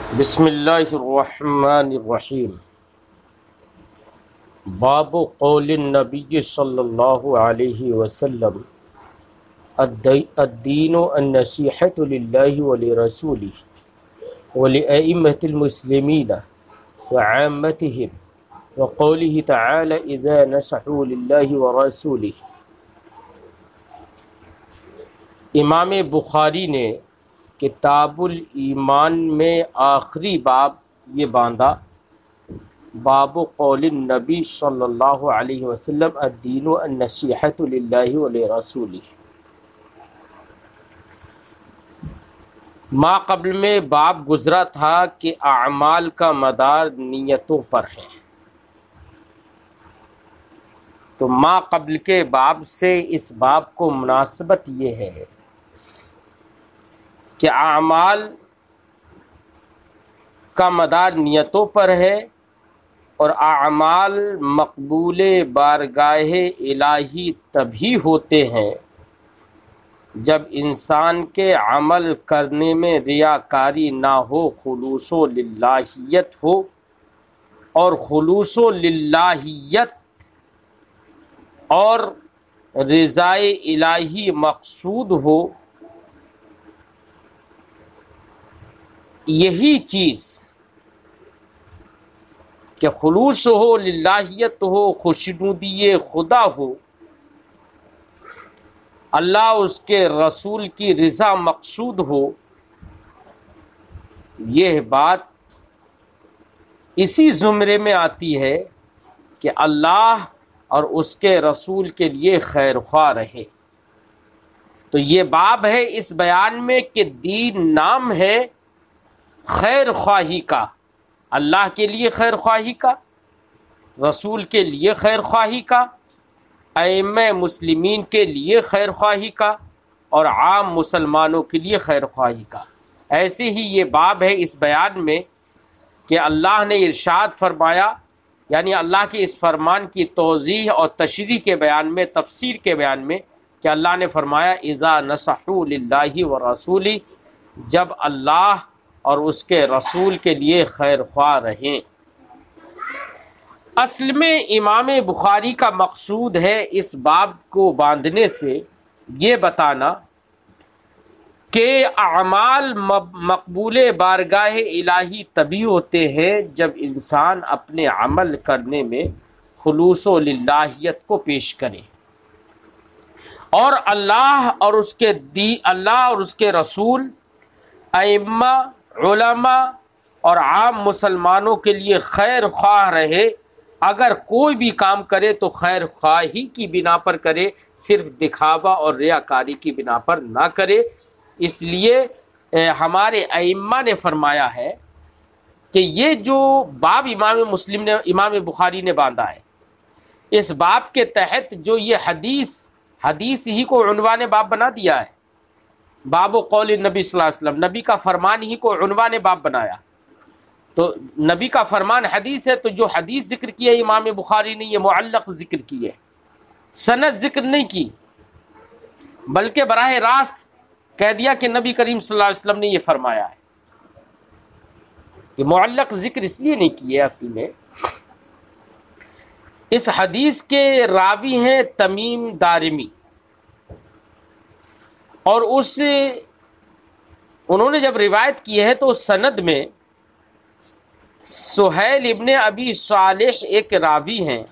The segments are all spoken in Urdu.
بسم اللہ الرحمن الرحیم۔ باب قول النبی صلی اللہ علیہ وسلم الدین النصیحۃ للہ ولرسولہ ولأئمة المسلمین وعامتهم وقوله تعالی اذا نصحوا للہ ورسولہ۔ امام بخاری نے کتاب الایمان میں آخری باب یہ باندھا، باب قول النبی صلی اللہ علیہ وسلم الدین النصیحۃ للہ ولرسولہ۔ ما قبل میں باب گزرا تھا کہ اعمال کا مدار نیتوں پر ہے، تو ما قبل کے باب سے اس باب کو مناسبت یہ ہے کہ اعمال کا مدار نیتوں پر ہے، اور اعمال مقبول بارگاہ الہی تبھی ہوتے ہیں جب انسان کے عمل کرنے میں ریاکاری نہ ہو، خلوص و للہیت ہو، اور خلوص و للہیت اور رضائے الہی مقصود ہو۔ یہی چیز کہ خلوص ہو، للہیت ہو، خوشنودی خدا ہو، اللہ اس کے رسول کی رضا مقصود ہو، یہ بات اسی زمرے میں آتی ہے کہ اللہ اور اس کے رسول کے لیے خیر خواہ رہے۔ تو یہ باب ہے اس بیان میں کہ دین نام ہے خیر خواہی کا، اللہ کے لیے خیر خواہی کا، رسول کے لیے خیر خواہی کا، ائمہ مسلمین کے لیے خیر خواہی کا، اور عام مسلمانوں کے لیے خیر خواہی کا۔ ایسے ہی یہ باب ہے اس بیان میں کہ اللہ نے ارشاد فرمایا، یعنی اللہ کے اس فرمان کی توضیح اور تشریح کے بیان میں، تفسیر کے بیان میں، کہ اللہ نے فرمایا اذا نصحوا للہ ورسولہ، جب اللہ اور اس کے رسول کے لیے خیر خواہ رہیں۔ اصل میں امام بخاری کا مقصود ہے اس باب کو باندھنے سے یہ بتانا کہ اعمال مقبول بارگاہ الہی تبھی ہوتے ہیں جب انسان اپنے عمل کرنے میں خلوص و للہیت کو پیش کرے، اور اللہ اور اس کے رسول، ائمہ، علماء اور عام مسلمانوں کے لیے خیر خواہ رہے۔ اگر کوئی بھی کام کرے تو خیر خواہی کی بنا پر کرے، صرف دکھاوا اور ریاکاری کی بنا پر نہ کرے۔ اس لیے ہمارے ائمہ نے فرمایا ہے کہ یہ جو باب امام بخاری نے باندھا ہے، اس باب کے تحت جو یہ حدیث ہی کو عنوان باب بنا دیا ہے، باب و قول نبی صلی اللہ علیہ وسلم، نبی کا فرمان ہی کو عنوان باب بنایا۔ تو نبی کا فرمان حدیث ہے، تو جو حدیث ذکر کی ہے امام بخاری نے، یہ معلق ذکر کی ہے، سند ذکر نہیں کی، بلکہ براہ راست کہہ دیا کہ نبی کریم صلی اللہ علیہ وسلم نے یہ فرمایا ہے۔ یہ معلق ذکر اس لیے نہیں کی ہے، اصل میں اس حدیث کے راوی ہیں تمیم دارمی، اور انہوں نے جب روایت کی ہے تو سند میں سہیل ابن ابی صالح ایک راوی ہیں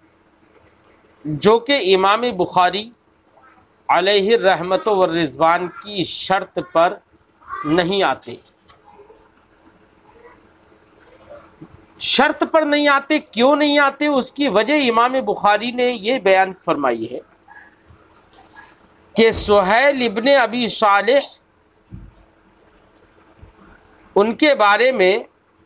جو کہ امام بخاری علیہ الرحمت والرضوان کی شرط پر نہیں آتے۔ شرط پر نہیں آتے، کیوں نہیں آتے؟ اس کی وجہ امام بخاری نے یہ بیان فرمائی ہے کہ سہیل ابن ابی صالح، ان کے بارے میں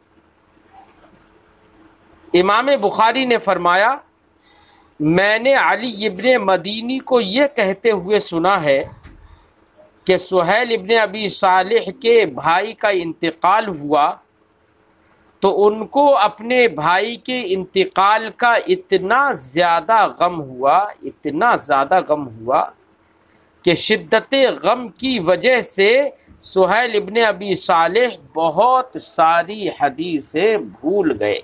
امام بخاری نے فرمایا، میں نے علی ابن مدینی کو یہ کہتے ہوئے سنا ہے کہ سہیل ابن ابی صالح کے بھائی کا انتقال ہوا، تو ان کو اپنے بھائی کے انتقال کا اتنا زیادہ غم ہوا کہ شدت غم کی وجہ سے سہیل ابن ابی صالح بہت ساری حدیثیں بھول گئے۔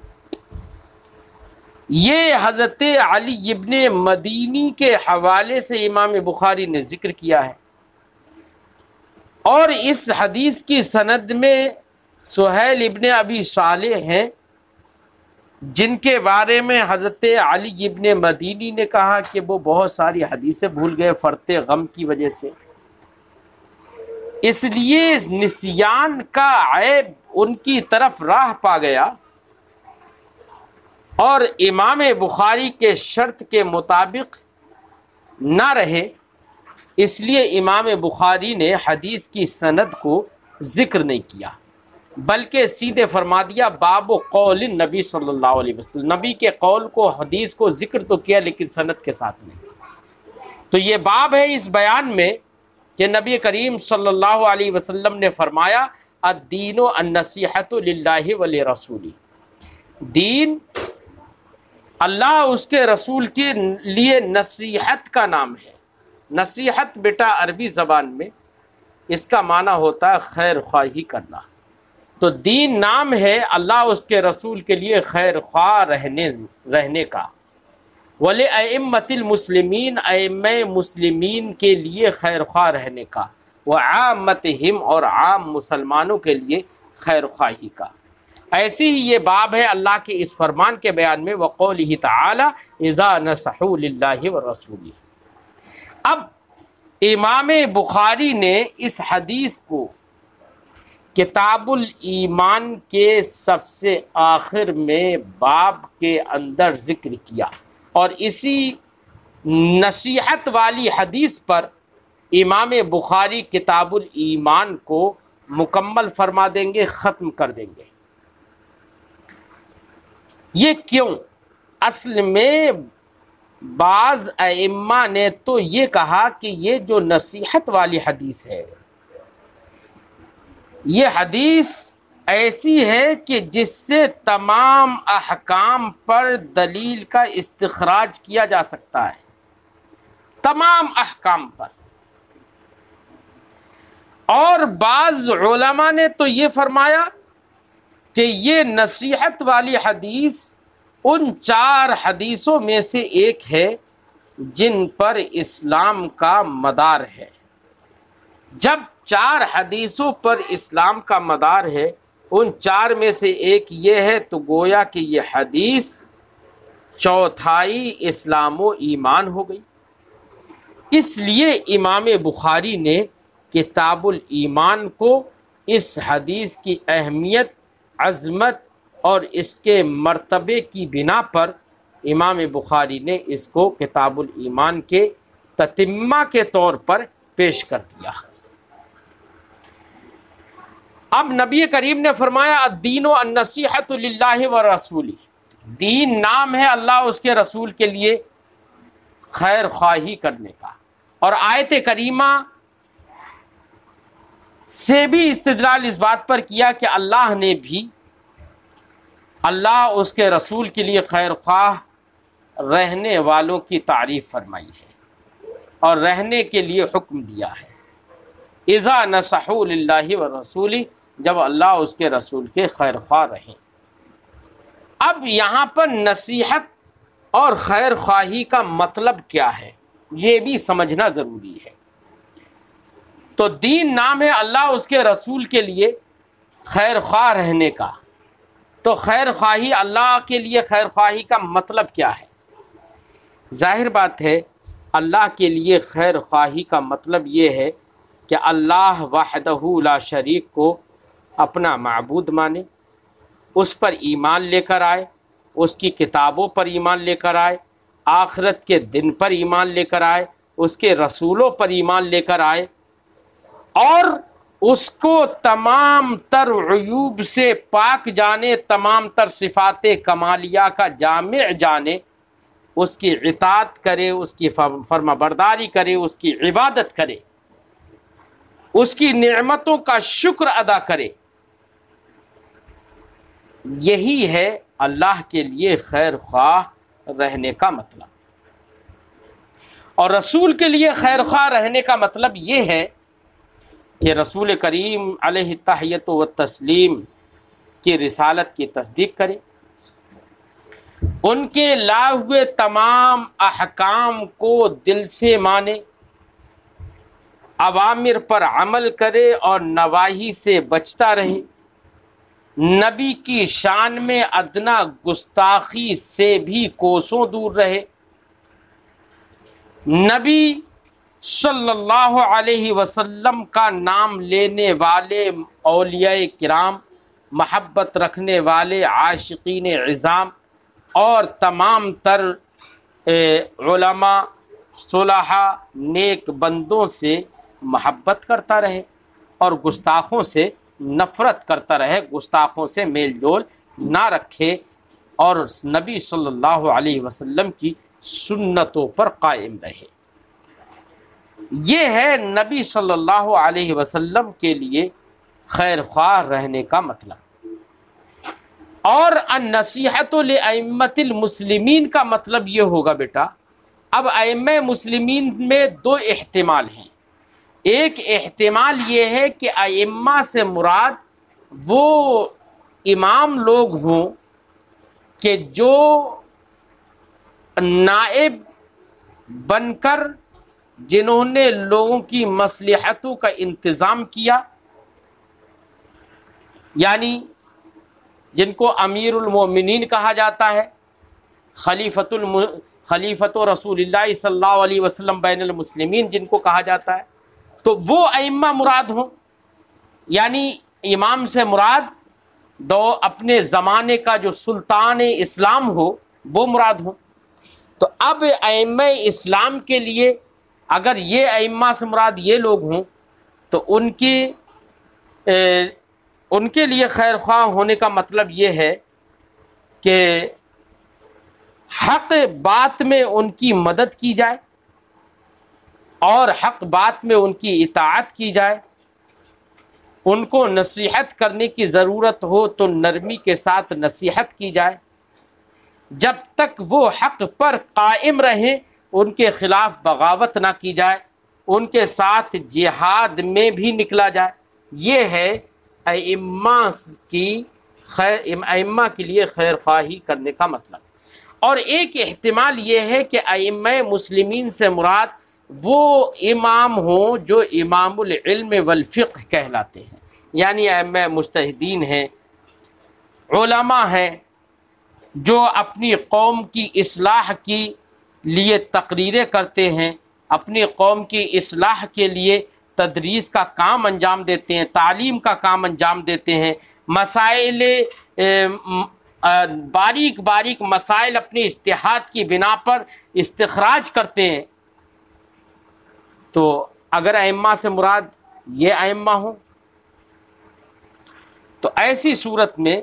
یہ حضرت علی ابن مدینی کے حوالے سے امام بخاری نے ذکر کیا ہے، اور اس حدیث کی سند میں سہیل ابن ابی صالح ہیں، جن کے بارے میں حضرت علی ابن مدینی نے کہا کہ وہ بہت ساری حدیثیں بھول گئے فرط غم کی وجہ سے، اس لیے نسیان کا عیب ان کی طرف راہ پا گیا، اور امام بخاری کے شرط کے مطابق نہ رہے، اس لیے امام بخاری نے حدیث کی سند کو ذکر نہیں کیا، بلکہ سیدھے فرما دیا باب قول نبی صلی اللہ علیہ وسلم، نبی کے قول کو، حدیث کو ذکر تو کیا لیکن سند کے ساتھ نہیں۔ تو یہ باب ہے اس بیان میں کہ نبی کریم صلی اللہ علیہ وسلم نے فرمایا الدین النصیحۃ للہ ولرسولہ، دین اللہ اس کے رسول کے لیے نصیحت کا نام ہے۔ نصیحت بیٹا عربی زبان میں اس کا معنی ہوتا ہے خیر خواہی کرنا، تو دین نام ہے اللہ اس کے رسول کے لیے خیر خواہ رہنے کا، وَلِأَئِمَّةِ الْمُسْلِمِينَ ائمہ مسلمین کے لیے خیر خواہ رہنے کا، وَعَامَّتِهِمْ اور عام مسلمانوں کے لیے خیر خواہی کا۔ ایسی ہی یہ باب ہے اللہ کے اس فرمان کے بیان میں وَقَوْلِهِ تَعَالَى إِذَا نَصَحُوا لِلَّهِ وَرَسُولِهِ۔ اب امام بخاری نے اس حدیث کو کتاب الایمان کے سب سے آخر میں باب کے اندر ذکر کیا، اور اسی نصیحت والی حدیث پر امام بخاری کتاب الایمان کو مکمل فرما دیں گے، ختم کر دیں گے۔ یہ کیوں؟ اصل میں بعض ائمہ نے تو یہ کہا کہ یہ جو نصیحت والی حدیث ہے، یہ حدیث ایسی ہے کہ جس سے تمام احکام پر دلیل کا استخراج کیا جا سکتا ہے، تمام احکام پر۔ اور بعض علماء نے تو یہ فرمایا کہ یہ نصیحت والی حدیث ان 4 حدیثوں میں سے ایک ہے جن پر اسلام کا مدار ہے۔ جب 4 حدیثوں پر اسلام کا مدار ہے، ان 4 میں سے ایک یہ ہے، تو گویا کہ یہ حدیث چوتھائی اسلام و ایمان ہو گئی۔ اس لیے امام بخاری نے کتاب الایمان کو اس حدیث کی اہمیت، عظمت اور اس کے مرتبے کی بنا پر امام بخاری نے اس کو کتاب الایمان کے تتمہ کے طور پر پیش کر دیا۔ اب نبی کریم نے فرمایا الدین النصیحۃ للہ ورسولہ، دین نام ہے اللہ اس کے رسول کے لیے خیر خواہی کرنے کا۔ اور آیت کریمہ سے بھی استدلال اس بات پر کیا کہ اللہ نے بھی اللہ اس کے رسول کے لیے خیر خواہ رہنے والوں کی تعریف فرمائی ہے اور رہنے کے لیے حکم دیا ہے۔ اذا نصحوا للہ ورسولہ، جب اللہ اس کے رسول کے خیر خواہ رہیں۔ اب یہاں پر نصیحت اور خیر خواہی کا مطلب کیا ہے، یہ بھی سمجھنا ضروری ہے۔ تو دین نام ہے اللہ اس کے رسول کے لیے خیر خواہ رہنے کا، تو خیر خواہی اللہ کے لیے خیر خواہی کا مطلب کیا ہے؟ ظاہر بات ہے اللہ کے لیے خیر خواہی کا مطلب یہ ہے کہ اللہ وحدہ لا شریک کو اپنا معبود مانے، اس پر ایمان لے کر آئے، اس کی کتابوں پر ایمان لے کر آئے، آخرت کے دن پر ایمان لے کر آئے، اس کے رسولوں پر ایمان لے کر آئے، اور اس کو تمام تر عیوب سے پاک جانے، تمام تر صفات کمالیہ کا جامع جانے، اس کی اطاعت کرے، اس کی فرما برداری کرے، اس کی عبادت کرے، اس کی نعمتوں کا شکر ادا کرے۔ یہی ہے اللہ کے لیے خیر خواہ رہنے کا مطلب۔ اور رسول کے لیے خیر خواہ رہنے کا مطلب یہ ہے کہ رسول کریم علیہ تحیت و تسلیم کی رسالت کی تصدیق کرے، ان کے لائے ہوئے تمام احکام کو دل سے مانے، اوامر پر عمل کرے اور نواہی سے بچتا رہے، نبی کی شان میں ادنا گستاخی سے بھی کوسوں دور رہے، نبی صلی اللہ علیہ وسلم کا نام لینے والے اولیاء کرام، محبت رکھنے والے عاشقین عظام اور تمام تر علماء صلحاء نیک بندوں سے محبت کرتا رہے اور گستاخوں سے نفرت کرتا رہے، گستاخوں سے میل جول نہ رکھے اور نبی صلی اللہ علیہ وسلم کی سنتوں پر قائم رہے۔ یہ ہے نبی صلی اللہ علیہ وسلم کے لیے خیر خواہ رہنے کا مطلب۔ اور النصیحۃ لأئمۃ المسلمین کا مطلب یہ ہوگا بیٹا، اب ائمہ مسلمین میں دو احتمال ہیں۔ ایک احتمال یہ ہے کہ ائمہ سے مراد وہ امام لوگ ہوں کہ جو نائب بن کر جنہوں نے لوگوں کی مصلحتوں کا انتظام کیا، یعنی جن کو امیر المومنین کہا جاتا ہے، خلیفۃ رسول اللہ صلی اللہ علیہ وسلم بین المسلمین جن کو کہا جاتا ہے، تو وہ ائمہ مراد ہوں، یعنی امام سے مراد دو اپنے زمانے کا جو سلطان اسلام ہو وہ مراد ہوں۔ تو اب ائمہ اسلام کے لیے اگر یہ ائمہ سے مراد یہ لوگ ہوں تو ان کے لیے خیر خواہ ہونے کا مطلب یہ ہے کہ حق بات میں ان کی مدد کی جائے اور حق بات میں ان کی اطاعت کی جائے، ان کو نصیحت کرنے کی ضرورت ہو تو نرمی کے ساتھ نصیحت کی جائے، جب تک وہ حق پر قائم رہیں ان کے خلاف بغاوت نہ کی جائے، ان کے ساتھ جہاد میں بھی نکلا جائے۔ یہ ہے ائمہ کے لیے خیر خواہی کرنے کا مطلب۔ اور ایک احتمال یہ ہے کہ ائمہ مسلمین سے مراد وہ امام ہوں جو امام العلم والفقہ کہلاتے ہیں، یعنی ائمہ مجتہدین ہیں، علماء ہیں جو اپنی قوم کی اصلاح کی لیے تقریریں کرتے ہیں، اپنی قوم کی اصلاح کے لیے تدریس کا کام انجام دیتے ہیں، تعلیم کا کام انجام دیتے ہیں، مسائل باریک باریک مسائل اپنے اجتہاد کی بنا پر استخراج کرتے ہیں۔ تو اگر ائمہ سے مراد یہ ائمہ ہوں تو ایسی صورت میں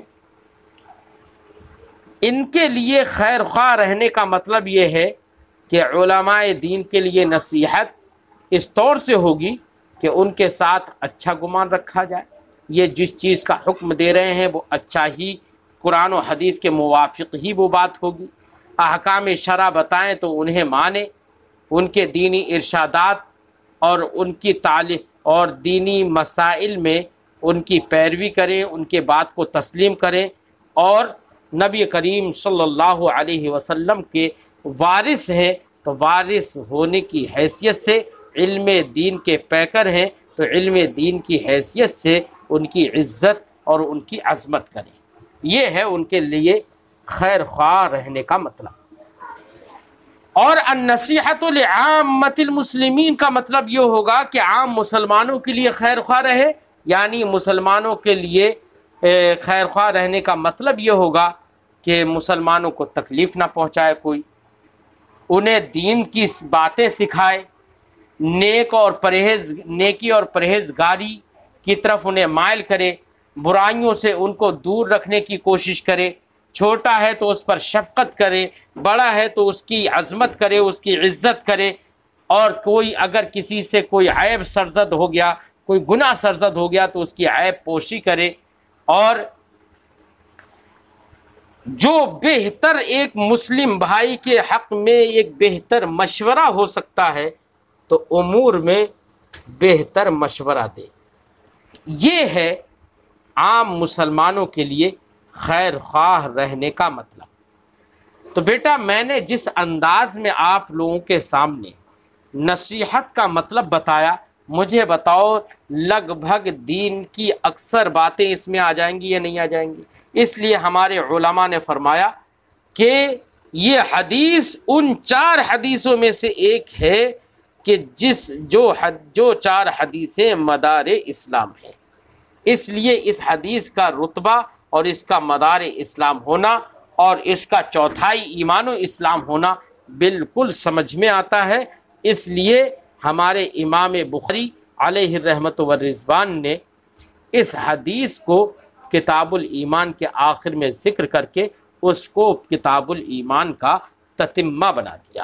ان کے لیے خیر خواہ رہنے کا مطلب یہ ہے کہ علماء دین کے لیے نصیحت اس طور سے ہوگی کہ ان کے ساتھ اچھا گمان رکھا جائے، یہ جس چیز کا حکم دے رہے ہیں وہ اچھا ہی، قرآن و حدیث کے موافق ہی وہ بات ہوگی، احکام شرع بتائیں تو انہیں مانیں، ان کے دینی ارشادات اور ان کی تعلیم اور دینی مسائل میں ان کی پیروی کریں، ان کے بات کو تسلیم کریں، اور نبی کریم صلی اللہ علیہ وسلم کے وارث ہیں تو وارث ہونے کی حیثیت سے علم دین کے پیکر ہیں تو علم دین کی حیثیت سے ان کی عزت اور ان کی عظمت کریں۔ یہ ہے ان کے لیے خیر خواہ رہنے کا مطلب۔ اور النصیحۃ لعامۃ المسلمین کا مطلب یہ ہوگا کہ عام مسلمانوں کے لیے خیر خواہ رہے، یعنی مسلمانوں کے لیے خیر خواہ رہنے کا مطلب یہ ہوگا کہ مسلمانوں کو تکلیف نہ پہنچائے کوئی، انہیں دین کی باتیں سکھائے، نیکی اور پرہیزگاری کی طرف انہیں مائل کرے، برائیوں سے ان کو دور رکھنے کی کوشش کرے، چھوٹا ہے تو اس پر شفقت کرے، بڑا ہے تو اس کی عظمت کرے، اس کی عزت کرے، اور کوئی اگر کسی سے کوئی عیب سرزد ہو گیا، کوئی گناہ سرزد ہو گیا تو اس کی عیب پوشی کرے۔ اور جو بہتر ایک مسلم بھائی کے حق میں ایک بہتر مشورہ ہو سکتا ہے تو امور میں بہتر مشورہ دے، یہ ہے عام مسلمانوں کے لیے خیر خواہ رہنے کا مطلب۔ تو بیٹا میں نے جس انداز میں آپ لوگوں کے سامنے نصیحت کا مطلب بتایا، مجھے بتاؤ لگ بھگ دین کی اکثر باتیں اس میں آ جائیں گی یا نہیں آ جائیں گی؟ اس لیے ہمارے علماء نے فرمایا کہ یہ حدیث ان 4 حدیثوں میں سے ایک ہے کہ جو 4 حدیثیں مدار اسلام ہیں۔ اس لیے اس حدیث کا رتبہ اور اس کا مدار اسلام ہونا اور اس کا چوتھائی ایمان و اسلام ہونا بالکل سمجھ میں آتا ہے۔ اس لیے ہمارے امام بخاری علیہ الرحمۃ والرضوان نے اس حدیث کو کتاب الایمان کے آخر میں ذکر کر کے اس کو کتاب الایمان کا تتمہ بنا دیا۔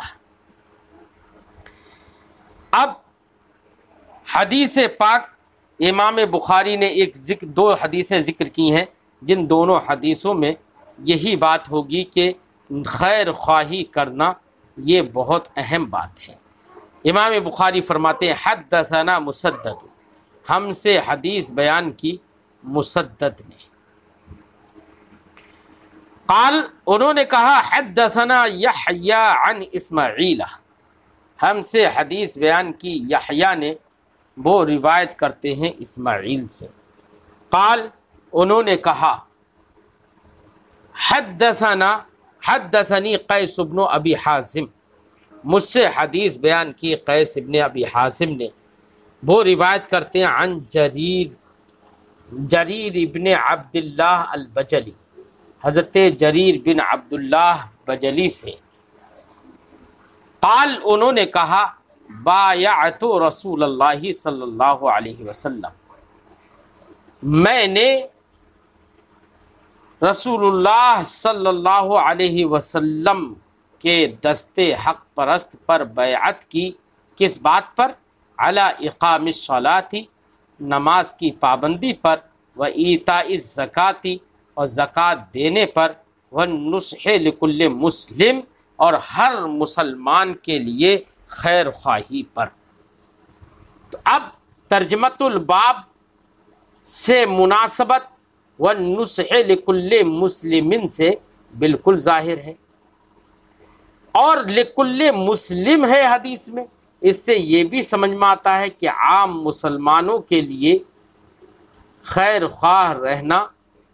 اب حدیث پاک امام بخاری نے 2 حدیثیں ذکر کی ہیں، جن دونوں حدیثوں میں یہی بات ہوگی کہ خیر خواہی کرنا یہ بہت اہم بات ہے۔ امام بخاری فرماتے ہیں حدثنا مسدد، ہم سے حدیث بیان کی مسدد نے۔ قال، انہوں نے کہا حدثنا یحییٰ عن اسماعیل، ہم سے حدیث بیان کی یحییٰ نے، وہ روایت کرتے ہیں اسماعیل سے۔ قال، انہوں نے کہا حدثنی قیس بن ابی حازم، مجھ سے حدیث بیان کی قیس بن ابی حازم نے، وہ روایت کرتے ہیں عن جریر ابن عبداللہ البجلی، حضرت جریر بن عبداللہ بجلی سے۔ قال، انہوں نے کہا بایعت رسول اللہ صلی اللہ علیہ وسلم، میں نے رسول اللہ صلی اللہ علیہ وسلم کے دستے حق پرست پر بیعت کی۔ کس بات پر؟ علی اقام الصلاۃ، نماز کی پابندی پر، و ایتاء الزکاۃ، اور زکوٰۃ دینے پر، والنصح لکل مسلم، اور ہر مسلمان کے لیے خیر خواہی پر۔ تو اب ترجمۃ الباب سے مناسبت والنصح لکل مسلم سے بالکل ظاہر ہے، اور لکل مسلم ہے حدیث میں، اس سے یہ بھی سمجھ میں آتا ہے کہ عام مسلمانوں کے لیے خیر خواہ رہنا،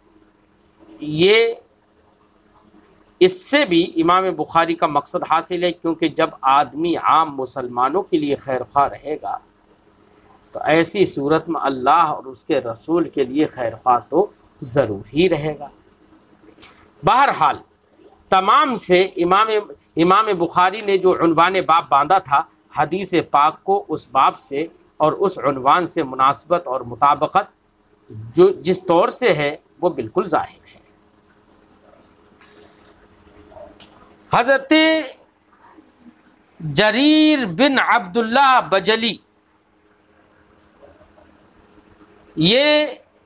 یہ اس سے بھی امام بخاری کا مقصد حاصل ہے، کیونکہ جب آدمی عام مسلمانوں کے لیے خیر خواہ رہے گا تو ایسی صورت میں اللہ اور اس کے رسول کے لیے خیر خواہ تو ضرور ہی رہے گا۔ بہرحال تمام سے امام بخاری نے جو عنوان باب باندھا تھا، حدیث پاک کو اس باب سے اور اس عنوان سے مناسبت اور مطابقت جو جس طور سے ہے وہ بالکل ظاہر ہے۔ حضرت جریر بن عبداللہ بجلی یہ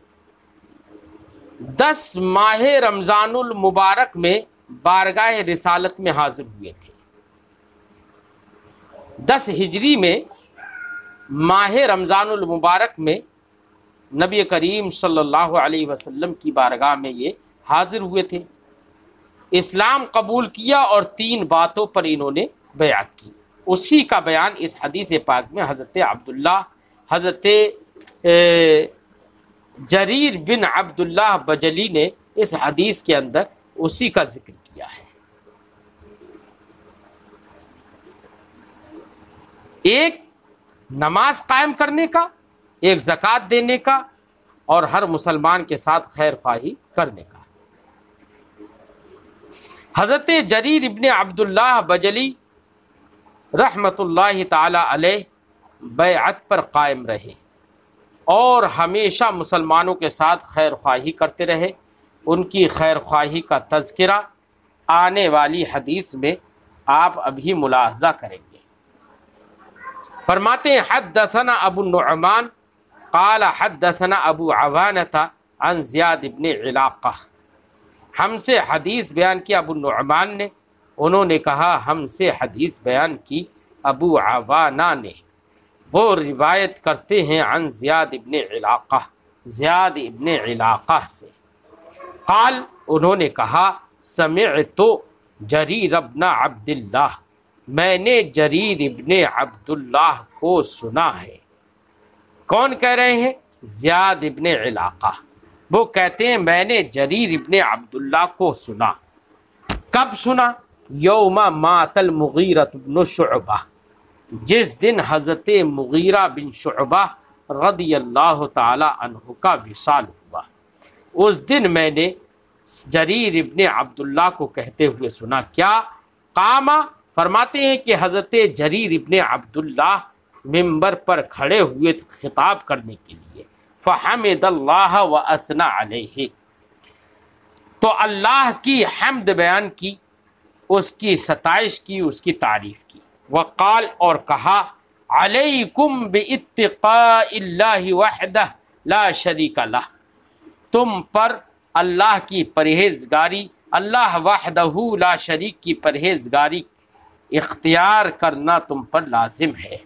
10 ماہ رمضان المبارک میں بارگاہ رسالت میں حاضر ہوئے تھے۔ 10 ہجری میں ماہ رمضان المبارک میں نبی کریم صلی اللہ علیہ وسلم کی بارگاہ میں یہ حاضر ہوئے تھے، اسلام قبول کیا اور 3 باتوں پر انہوں نے بیعت کی۔ اسی کا بیان اس حدیث پاک میں حضرت جریر بن عبداللہ بجلی نے اس حدیث کے اندر اسی کا ذکر کیا ہے۔ ایک نماز قائم کرنے کا، ایک زکوٰۃ دینے کا، اور ہر مسلمان کے ساتھ خیر خواہی کرنے کا۔ حضرت جریر ابن عبداللہ بجلی رحمۃ اللہ تعالی علیہ بیعت پر قائم رہے اور ہمیشہ مسلمانوں کے ساتھ خیر خواہی کرتے رہے۔ ان کی خیر خواہی کا تذکرہ آنے والی حدیث میں آپ ابھی ملاحظہ کریں گے۔ فرماتے ہیں حدثنا ابو النعمان قال حدثنا ابو عوانۃ عن زیاد بن علاقہ، ہم سے حدیث بیان کی ابو النعمان نے، انہوں نے کہا ہم سے حدیث بیان کی ابو عوانہ نے، وہ روایت کرتے ہیں عن زیاد بن علاقہ، زیاد ابن علاقہ سے، قال انہوں نے کہا سمعت جریر ابن عبداللہ، میں نے جریر ابن عبداللہ کو سنا ہے۔ کون کہہ رہے ہیں؟ زیاد ابن علاقہ۔ وہ کہتے ہیں میں نے جریر ابن عبداللہ کو سنا۔ کب سنا؟ یوم مات المغیرۃ بن شعبہ، جس دن حضرت مغیرہ بن شعبہ رضی اللہ تعالی عنہ کا وصال ہوا، اس دن میں نے جریر ابن عبداللہ کو کہتے ہوئے سنا۔ کیا؟ قاما، فرماتے ہیں کہ حضرت جریر ابن عبداللہ ممبر پر کھڑے ہوئے خطاب کرنے کے لیے، فحمد اللہ واثنى علیہ، تو اللہ کی حمد بیان کی، اس کی ستائش کی، اس کی تعریف کی۔ وقال، اور کہا علیکم باتقاء اللہ وحدہ لا شریک لہ، تم پر اللہ کی پرہیزگاری، اللہ وحدہ لا شریک کی پرہیزگاری اختیار کرنا تم پر لازم ہے۔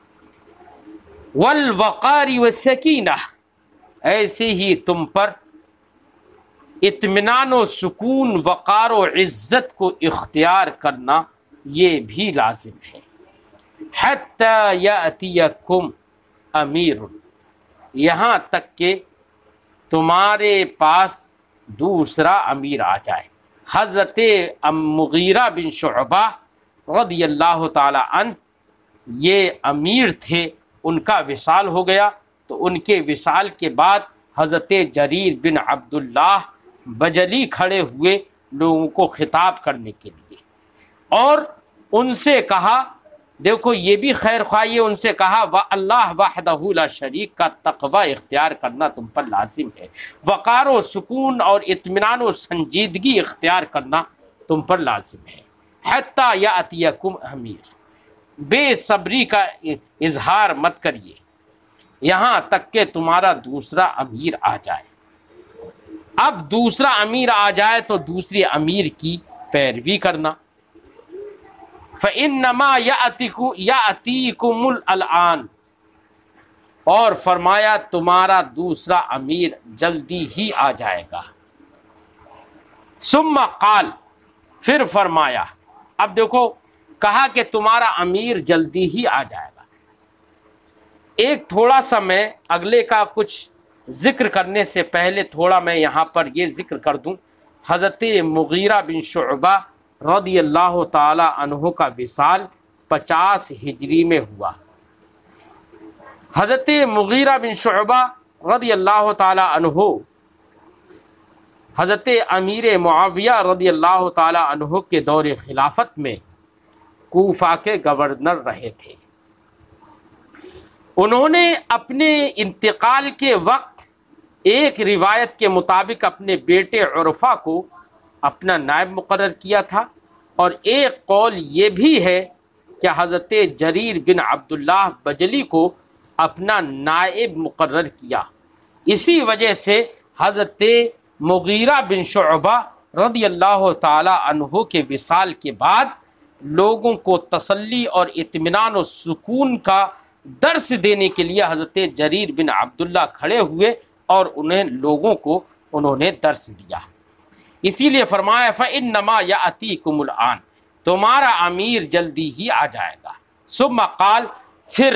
والوقار والسکینہ، ایسے ہی تم پر اطمینان و سکون، وقار و عزت کو اختیار کرنا یہ بھی لازم ہے۔ حتی یأتیکم امیر، یہاں تک کہ تمہارے پاس دوسرا امیر آ جائے۔ حضرت مغیرہ بن شعبہ رضی اللہ تعالی عنہ یہ امیر تھے، ان کا وصال ہو گیا، تو ان کے وصال کے بعد حضرت جریر بن عبداللہ بجلی کھڑے ہوئے لوگوں کو خطاب کرنے کے لیے، اور ان سے کہا، دیکھو یہ بھی خیر خواہی، ان سے کہا اللہ وحدہ لا شریک کا تقوی اختیار کرنا تم پر لازم ہے، وقار و سکون اور اطمینان و سنجیدگی اختیار کرنا تم پر لازم ہے۔ حتی یأتیکم امیر، بے صبری کا اظہار مت کریے یہاں تک کہ تمہارا دوسرا امیر آ جائے۔ اب دوسرا امیر آ جائے تو دوسری امیر کی پیروی کرنا۔ فَإِنَّمَا يَأْتِيكُمُ الْآنَ، اور فرمایا تمہارا دوسرا امیر جلدی ہی آ جائے گا۔ ثم قال، پھر فرمایا، اب دیکھو کہا کہ تمہارا امیر جلدی ہی آ جائے گا۔ ایک تھوڑا سا میں اگلے کا کچھ ذکر کرنے سے پہلے تھوڑا میں یہاں پر یہ ذکر کر دوں، حضرت مغیرہ بن شعبہ رضی اللہ تعالی عنہ کا وصال 50 ہجری میں ہوا۔ حضرت مغیرہ بن شعبہ رضی اللہ تعالی عنہ حضرت امیر معاویہ رضی اللہ تعالی عنہ کے دور خلافت میں کوفہ کے گورنر رہے تھے۔ انہوں نے اپنے انتقال کے وقت ایک روایت کے مطابق اپنے بیٹے عرفہ کو اپنا نائب مقرر کیا تھا، اور ایک قول یہ بھی ہے کہ حضرت جریر بن عبداللہ بجلی کو اپنا نائب مقرر کیا۔ اسی وجہ سے حضرت مغیرہ بن شعبہ رضی اللہ تعالی عنہ کے وصال کے بعد لوگوں کو تسلی اور اطمینان و سکون کا درس دینے کے لیے حضرت جریر بن عبداللہ کھڑے ہوئے اور لوگوں کو انہوں نے درس دیا۔ اسی لیے فرمایا فَإِنَّمَا يَأْتِيكُمُ الْآنَ، تمہارا امیر جلدی ہی آ جائے گا۔ ثم قال، پھر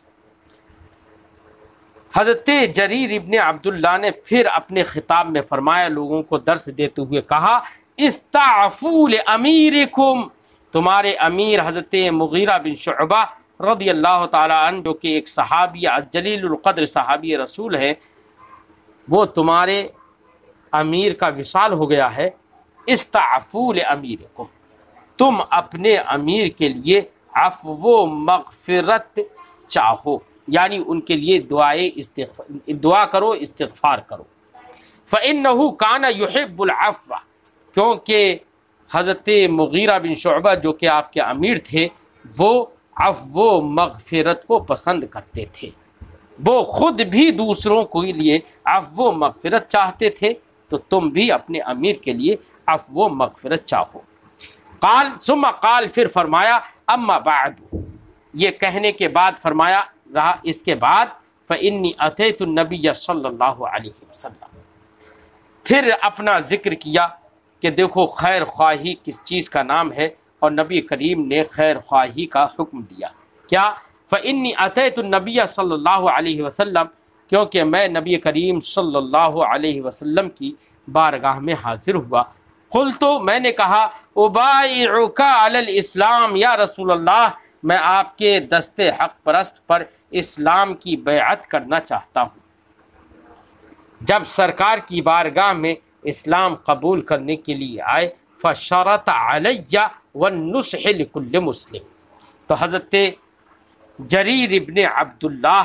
حضرت جریر ابن عبداللہ نے پھر اپنے خطاب میں فرمایا، لوگوں کو درس دیتے ہوئے کہا، استعفوا لاميركم، تمہارے امیر حضرت مغیرہ بن شعبہ رضی اللہ تعالی عنہ جو کہ ایک صحابی جلیل القدر صحابی رسول ہے، وہ تمہارے امیر کا وصال ہو گیا ہے۔ استعفوا لاميركم، تم اپنے امیر کے لیے عفو و مغفرت چاہو، یعنی ان کے لیے دعا کرو، استغفار کرو۔ فَإِنَّهُ كَانَ يُحِبُّ الْعَفْوَ، کیونکہ حضرت مغیرہ بن شعبہ جو کہ آپ کے امیر تھے، وہ عفو و مغفرت کو پسند کرتے تھے، وہ خود بھی دوسروں کے لیے عفو و مغفرت چاہتے تھے، تو تم بھی اپنے امیر کے لیے عفو و مغفرت چاہو۔ قال، ثم قال، پھر فرمایا، اما بعد، یہ کہنے کے بعد فرمایا رہا، اس کے بعد فإنی أتيت النبی صلی اللہ علیہ وسلم۔ پھر اپنا ذکر کیا کہ دیکھو خیر خواہی کس چیز کا نام ہے، اور نبی کریم نے خیر خواہی کا حکم دیا۔ کیا؟ فإنی أتيت النبی صلی اللہ علیہ وسلم، کیونکہ میں نبی کریم صلی اللہ علیہ وسلم کی بارگاہ میں حاضر ہوا۔ قلت، میں نے کہا، ابایعک علی الاسلام یا رسول اللہ، میں آپ کے دست حق پرست پر اسلام کی بیعت کرنا چاہتا ہوں۔ جب سرکار کی بارگاہ میں اسلام قبول کرنے کے لیے آئے، فشرط علی والنصح لکل مسلم، تو حضرت جریر ابن عبداللہ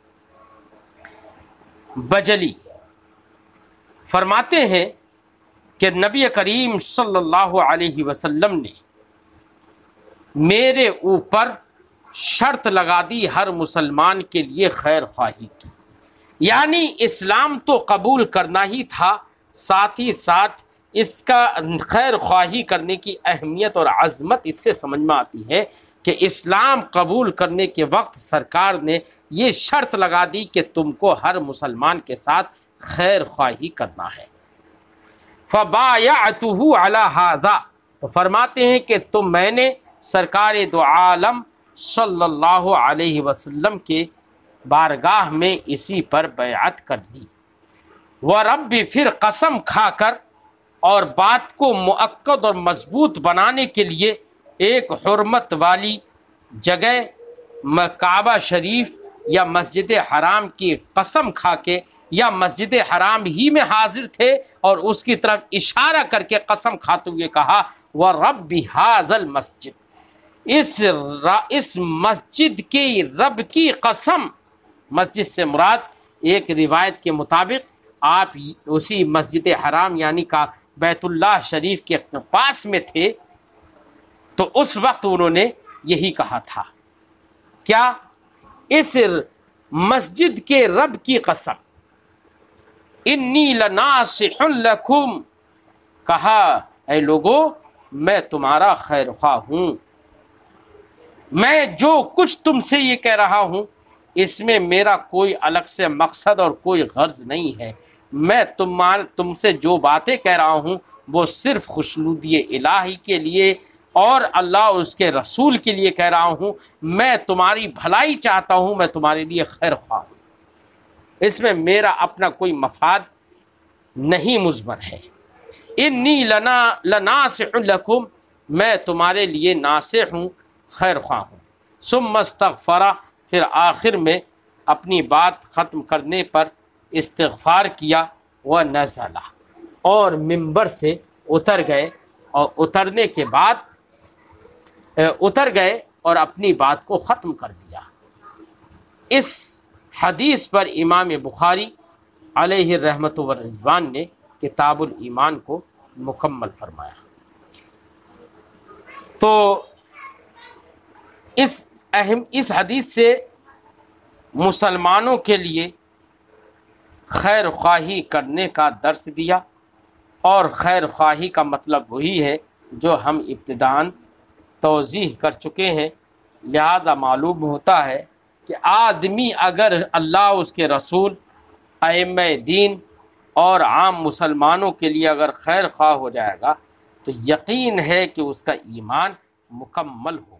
بجلی فرماتے ہیں کہ نبی کریم صلی اللہ علیہ وسلم نے میرے اوپر شرط لگا دی ہر مسلمان کے لیے خیر خواہی کی، یعنی اسلام تو قبول کرنا ہی تھا، ساتھ ہی ساتھ اس کا خیر خواہی کرنے کی اہمیت اور عظمت اس سے سمجھ میں آتی ہے کہ اسلام قبول کرنے کے وقت سرکار نے یہ شرط لگا دی کہ تم کو ہر مسلمان کے ساتھ خیر خواہی کرنا ہے۔ فبایعتہ علی ھذا، تو فرماتے ہیں کہ میں نے سرکار دو عالم صلی اللہ علیہ وسلم کے بارگاہ میں اسی پر بیعت کر دی۔ وربی، پھر قسم کھا کر اور بات کو مؤکد اور مضبوط بنانے کے لیے ایک حرمت والی جگہ کعبہ شریف یا مسجد حرام کی قسم کھا کے، یا مسجد حرام ہی میں حاضر تھے اور اس کی طرف اشارہ کر کے قسم کھاتے ہوئے کہا، وَرَبِّ هَذَا الْمَسْجِدِ، اس مسجد کی رب کی قسم۔ مسجد سے مراد ایک روایت کے مطابق آپ اسی مسجد حرام یعنی کا بیت اللہ شریف کے پاس میں تھے، تو اس وقت انہوں نے یہی کہا تھا، کیا؟ اس مسجد کے رب کی قسم، انی لناصح لکم، کہا اے لوگو میں تمہارا خیر خواہ ہوں، میں جو کچھ تم سے یہ کہہ رہا ہوں اس میں میرا کوئی الگ سے مقصد اور کوئی غرض نہیں ہے، میں تم سے جو باتیں کہہ رہا ہوں وہ صرف خوشنودی الہی کے لیے اور اللہ اس کے رسول کے لیے کہہ رہا ہوں، میں تمہاری بھلائی چاہتا ہوں، میں تمہارے لیے خیر خواہ ہوں، اس میں میرا اپنا کوئی مفاد نہیں مضمر ہے۔ انی لناصح لکم، میں تمہارے لیے ناصح ہوں، خیر خواہ ہوں۔ ثم استغفر، پھر آخر میں اپنی بات ختم کرنے پر استغفار کیا، ونزل، اور منبر سے اتر گئے، اور اترنے کے بعد اتر گئے اور اپنی بات کو ختم کر دیا۔ اس حدیث پر امام بخاری علیہ رحمت و رضوان نے کتاب الایمان کو مکمل فرمایا۔ تو اس حدیث سے مسلمانوں کے لیے خیر خواہی کرنے کا درس دیا، اور خیر خواہی کا مطلب وہی ہے جو ہم ابتداً توضیح کر چکے ہیں، لہذا معلوم ہوتا ہے کہ آدمی اگر اللہ اس کے رسول، ائمہ دین اور عام مسلمانوں کے لیے اگر خیر خواہ ہو جائے گا تو یقین ہے کہ اس کا ایمان مکمل ہو